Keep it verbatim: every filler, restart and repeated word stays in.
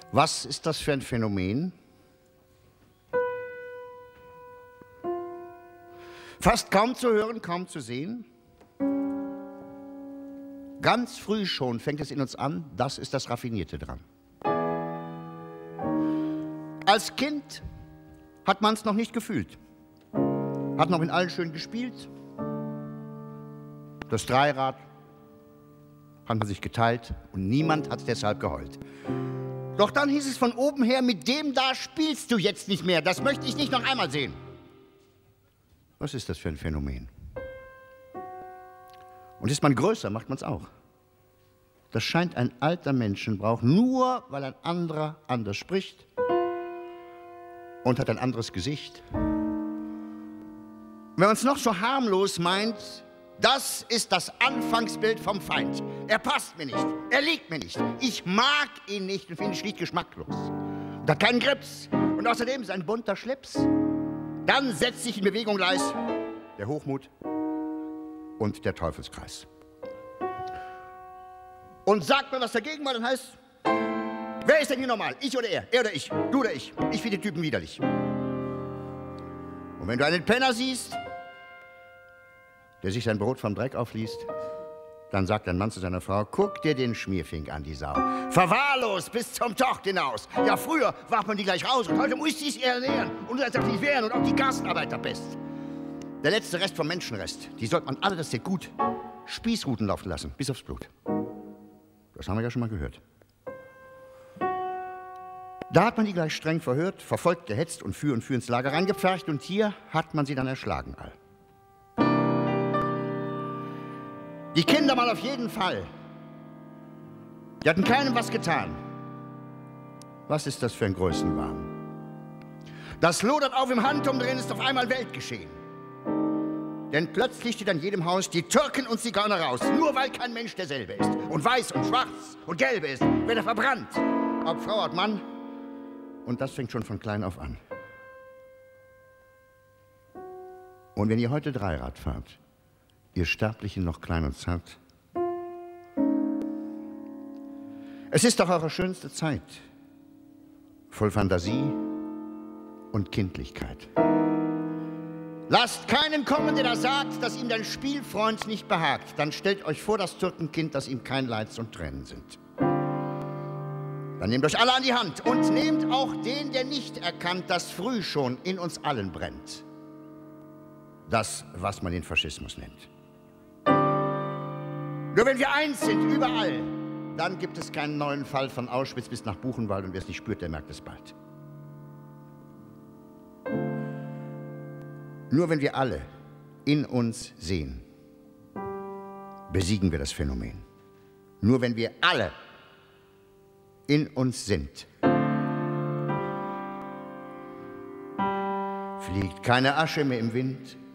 Was ist das für ein Phänomen? Fast kaum zu hören, kaum zu sehen. Ganz früh schon fängt es in uns an, das ist das Raffinierte dran. Als Kind hat man es noch nicht gefühlt, hat noch mit allen schön gespielt. Das Dreirad hat man sich geteilt und niemand hat deshalb geheult. Doch dann hieß es von oben her, mit dem da spielst du jetzt nicht mehr, das möchte ich nicht noch einmal sehen. Was ist das für ein Phänomen? Und ist man größer, macht man es auch. Das scheint ein alter Menschenbrauch, nur weil ein anderer anders spricht und hat ein anderes Gesicht. Wenn man es noch so harmlos meint, das ist das Anfangsbild vom Feind. Er passt mir nicht, er liegt mir nicht, ich mag ihn nicht und finde ihn schlicht geschmacklos. Und hat keinen Grips und außerdem ist ein bunter Schlips. Dann setzt sich in Bewegung gleich der Hochmut und der Teufelskreis. Und sagt man was dagegen, weil dann heißt, wer ist denn hier normal? Ich oder er? Er oder ich? Du oder ich? Ich finde den Typen widerlich. Und wenn du einen Penner siehst, der sich sein Brot vom Dreck aufliest, dann sagt ein Mann zu seiner Frau, guck dir den Schmierfink an, die Sau. Verwahrlost bis zum Tocht hinaus. Ja, früher warf man die gleich raus und heute muss sie es ihr ernähren. Und du sollst auch nicht wehren und auch die Gastarbeiter best. Der letzte Rest vom Menschenrest, die sollte man alle, das ist gut, Spießruten laufen lassen, bis aufs Blut. Das haben wir ja schon mal gehört. Da hat man die gleich streng verhört, verfolgt, gehetzt und für und für ins Lager reingepfercht und hier hat man sie dann erschlagen all. Die Kinder mal auf jeden Fall. Die hatten keinem was getan. Was ist das für ein Größenwahn? Das lodert auf im Handumdrehen, ist auf einmal Weltgeschehen. Denn plötzlich steht an jedem Haus die Türken und Zigeuner raus, nur weil kein Mensch derselbe ist. Und weiß und schwarz und gelbe ist, wird er verbrannt. Ob Frau, ob Mann. Und das fängt schon von klein auf an. Und wenn ihr heute Dreirad fahrt, ihr Sterblichen noch klein und zart, es ist doch eure schönste Zeit, voll Fantasie und Kindlichkeit. Lasst keinen kommen, der da sagt, dass ihm dein Spielfreund nicht behagt. Dann stellt euch vor das Türkenkind, dass ihm kein Leid und Tränen sind. Dann nehmt euch alle an die Hand und nehmt auch den, der nicht erkannt, dass früh schon in uns allen brennt. Das, was man den Faschismus nennt. Nur wenn wir eins sind, überall, dann gibt es keinen neuen Fall von Auschwitz bis nach Buchenwald und wer es nicht spürt, der merkt es bald. Nur wenn wir alle in uns sehen, besiegen wir das Phänomen. Nur wenn wir alle in uns sind, fliegt keine Asche mehr im Wind,